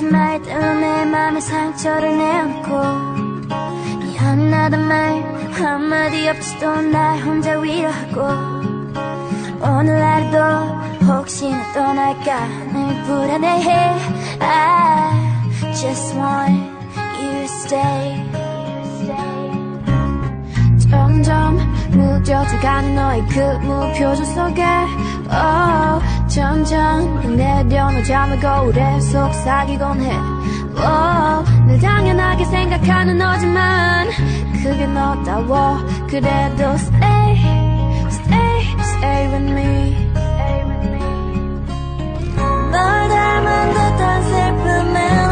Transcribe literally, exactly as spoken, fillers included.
말 때문에 맘에 상처를 내놓고 미안하단 말 한마디 없이도 날 혼자 위로하고 오늘 하루도 혹시나 떠날까 늘 불안해해. I just want you to stay. 점점 무뎌져가는 너의 그 무표정 속에 oh, 점점 내려놓은 잠을 거울에 속삭이곤 해. oh, 늘 당연하게 생각하는 너지만 그게 너다워. 그래도 stay, stay, stay with me. 널 닮은 듯한 슬픔에